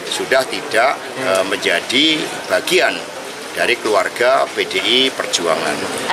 sudah tidak menjadi bagian dari keluarga PDI Perjuangan.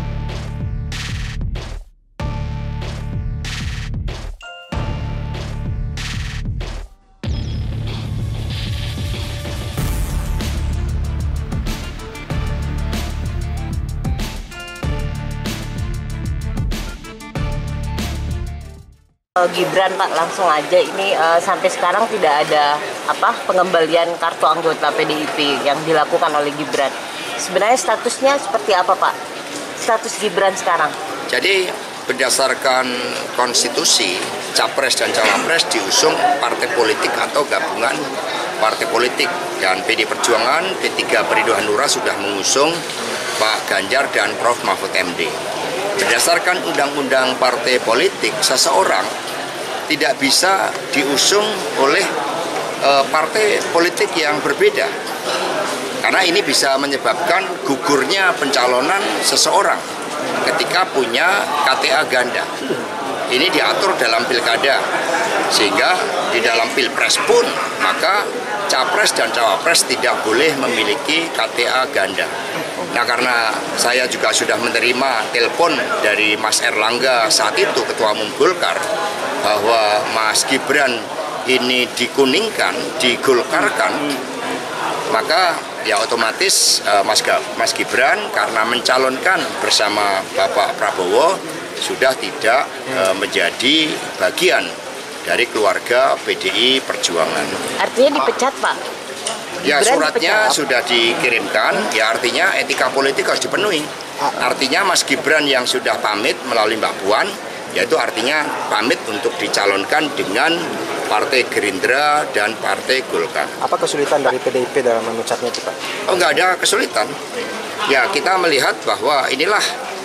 Gibran Pak, langsung aja ini sampai sekarang tidak ada pengembalian kartu anggota PDIP yang dilakukan oleh Gibran. Sebenarnya statusnya seperti apa Pak? Status Gibran sekarang? Jadi berdasarkan konstitusi, Capres dan Cawapres diusung partai politik atau gabungan partai politik, dan PD Perjuangan, P3 Perindo Hanura sudah mengusung Pak Ganjar dan Prof Mahfud MD. Berdasarkan undang-undang partai politik, seseorang tidak bisa diusung oleh partai politik yang berbeda, karena ini bisa menyebabkan gugurnya pencalonan seseorang ketika punya KTA ganda. Ini diatur dalam pilkada, sehingga di dalam pilpres pun maka Capres dan Cawapres tidak boleh memiliki KTA ganda. Nah, karena saya juga sudah menerima telepon dari Mas Erlangga saat itu, Ketua Umum Golkar, bahwa Mas Gibran ini dikuningkan, digolkarkan, maka ya otomatis Mas Gibran karena mencalonkan bersama Bapak Prabowo sudah tidak menjadi bagian dari keluarga PDI Perjuangan. Artinya dipecat Pak? Ya, suratnya sudah dikirimkan, ya artinya etika politik harus dipenuhi. Artinya Mas Gibran yang sudah pamit melalui Mbak Puan, yaitu artinya pamit untuk dicalonkan dengan Partai Gerindra dan Partai Golkar. Apa kesulitan dari PDIP dalam memecatnya itu Pak? Oh, nggak ada kesulitan. Ya, kita melihat bahwa inilah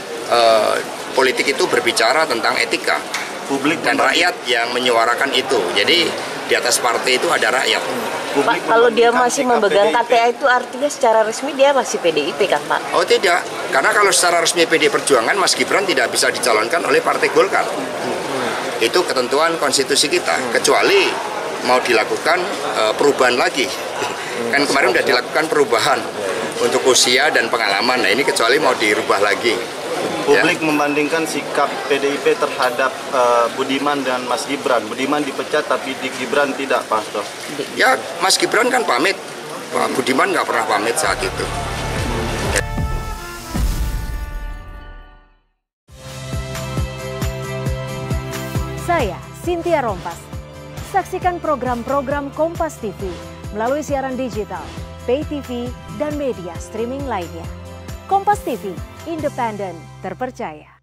politik itu berbicara tentang etika. Publik dan rakyat yang menyuarakan itu. Jadi di atas partai itu ada rakyat. Pak, kalau dia masih memegang KTA itu artinya secara resmi dia masih PDIP kan Pak? Oh tidak, karena kalau secara resmi PDI Perjuangan, Mas Gibran tidak bisa dicalonkan oleh Partai Golkar. Itu ketentuan konstitusi kita, kecuali mau dilakukan perubahan lagi. Kan kemarin sudah dilakukan perubahan untuk usia dan pengalaman, nah ini kecuali mau dirubah lagi. Publik membandingkan sikap PDIP terhadap Budiman dan Mas Gibran. Budiman dipecat tapi di Gibran tidak, Pak Hasto. Ya, Mas Gibran kan pamit, Pak Budiman nggak pernah pamit saat itu. Saya Cynthia Rompas. Saksikan program-program Kompas TV melalui siaran digital, pay TV, dan media streaming lainnya. Kompas TV, independen, terpercaya.